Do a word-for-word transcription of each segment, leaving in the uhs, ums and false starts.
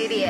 Studio.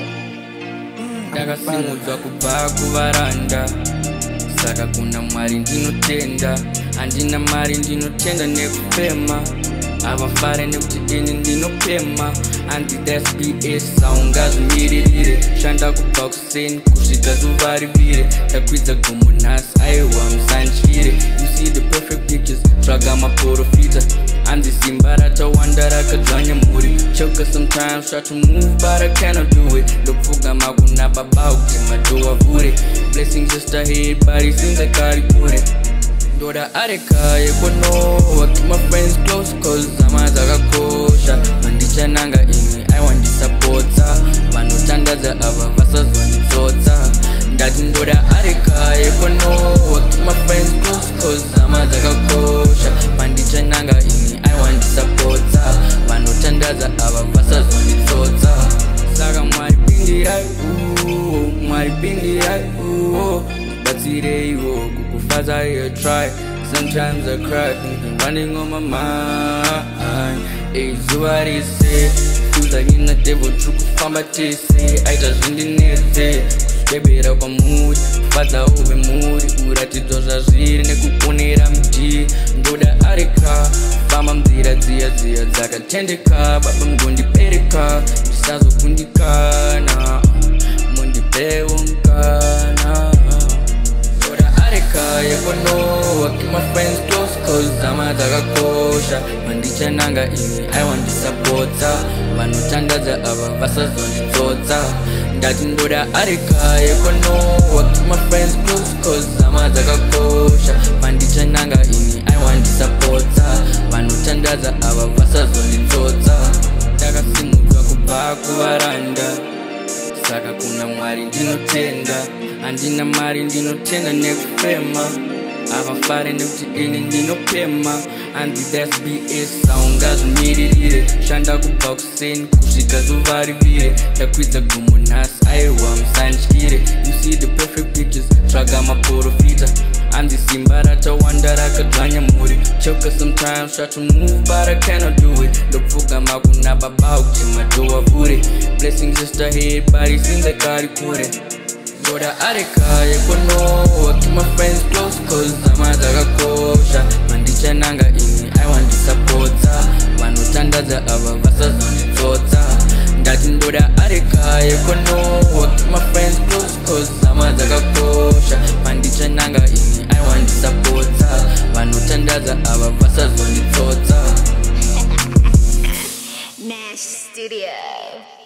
Ndakasimudzwa kubva kuvaranda, saka kuna Mwari ndinotenda. Handina mari ndinotenda nekupema, havafare nekuti ini ndinopema. Handi that's B S haungazvimirire, shanda kubva kuseni kusvika zuva rivire. Ndakwidza gomo nhasi aiwa musandyire. You see the perfect pictures, tsvaga maprofita. Hanzi simba ratawanda rakadzvanya mhuri. Choka sometimes try to move but I cannot do it. Ndopfugama kuna baba kuti madho avhure. Blessings just ahead but it seems like ari kure. Ndoda Areka yekonowa, keep my friends close cause zama dzakakosha. Mandichananga ini aiwandisapota, vanotandaza ava vasazonditsotsa. Ndati ndoda Areka yekonowa, keep my friends close cause zama dzakakosha. Mandichananga ini aiwandisapota, vanotandaza ava vasazonditsotsa. Saka Mwari pindirai uo, Mwari pindirai uo, batsireiwo kukufadza I try. Sometimes I cry, things been running on my mind. Hey, zuva rese feels like in the devil true kufamba tese. Aita zvindinetse kusvebera kwamuri, kufadza ove muri, kuratidzwa zvazviri nekuponera mudhii. Ndoda Areka famba munzira dziya dziya dzakatendeka. Baba mungondipereka ndisazokundikana, mundipewo mukana. Areka yekonowa, keep my friends close cause zama dzakakosha. Mandichananga ini aiwandisapota, vanotandaza ava vasazonditsotsa. Ndati ndoda Areka yekonowa, keep my friends close cause zama dzakakosha. Mandichananga ini aiwandisapota, vanotandaza ava vasazonditsotsa. Ndakasimudzwa kubva kuvaranda, saka kuna Mwari ndinotenda. Handina mari ndinotenda nekupema, havafare nekuti ini ndinopema. Handi that's B S haungazvimirire, shanda kubva kuseni kusvika zuva rivire. Ndakwidza gomo nhasi aiwa musandyire. You see the perfect pictures, tsvaga maprofita. Hanzi simba ratawanda rakadzvanya mhuri. Choka sometimes try to move but I cannot do it. Ndopfugama kuna baba kuti madho avhure. Blessings just ahead but it seems like ari kure. Ndoda Areka yekonowa, keep my friends close cause zama dzakakosha. Mandichananga ini aiwandisapota, vanotandaza ava vasazonditsotsa. Ndati ndoda Areka yekonowa, keep my friends close cause zama dzakakosha. Mandichananga ini aiwandisapota, vanotandaza ava vasazonditsotsa. Nash Studio.